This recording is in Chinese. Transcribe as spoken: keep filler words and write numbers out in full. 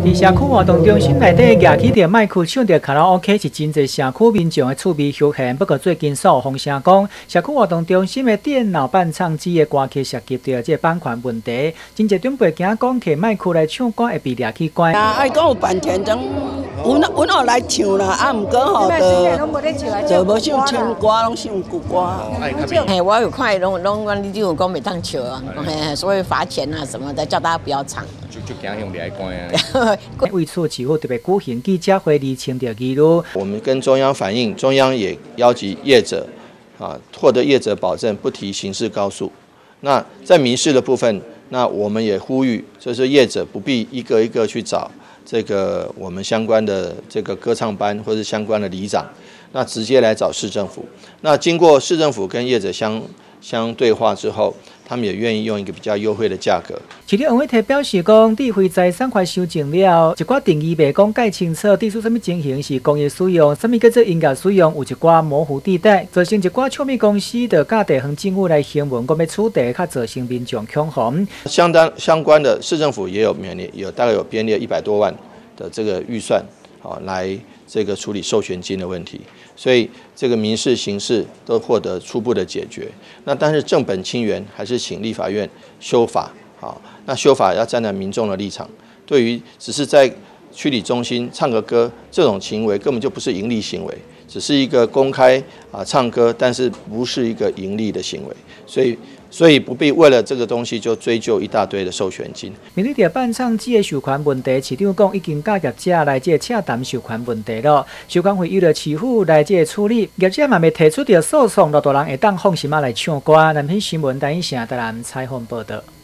在社区活动中心内底架起着麦克唱着卡拉 OK， 是真侪社区民众的趣味休闲。不过最近所有风声讲，社区活动中心的电脑伴唱机的歌曲涉及到这版权问题，真侪长辈惊讲摕麦克来唱歌会被掠去关。 啊，爱讲有版权，种阮阮学来唱啦，啊，毋过吼就就无唱新歌，拢唱旧歌。 嘿，我有看拢拢阮你有讲袂当唱啊，嘿，所以罚钱啊什么的，叫大家不要唱。 就就惊用掠关啊！ 为此，市府特别举行记者会，厘清着记录。 我们跟中央反映，中央也邀集业者，啊，获得业者保证不提刑事告诉。那在民事的部分，那我们也呼吁，就是业者不必一个一个去找这个我们相关的这个歌唱班或是相关的里长，那直接来找市政府。那经过市政府跟业者相相对话之后，他们也愿意用一个比较优惠的价格。 市长黄伟提表示讲，智慧财产权修正了，一寡定义未讲介清楚，地属什么情形是工业使用，什么叫做音乐使用，有一寡模糊地带，造成一寡唱片公司的架地方政府来行文，讲要处理，较造成民众恐慌。 相当相关的市政府也有编列，有大概有编列一百多万的这个预算，好来这个处理授权金的问题，所以这个民事、刑事都获得初步的解决。那但是正本清源，还是请立法院修法。好，那修法要站在民众的立场，对于只是在区里中心唱个歌这种行为，根本就不是盈利行为，只是一个公开啊唱歌，但是不是一个盈利的行为，所以。所以不必为了这个东西就追究一大堆的授权金。 面对着伴唱机的授权问题，市长讲已经甲业者来这洽谈授权问题了。授权会由着市府来这处理，业者嘛未提出着诉讼，偌多人会当放心啊来唱歌。南平新闻台影城台南采访报道。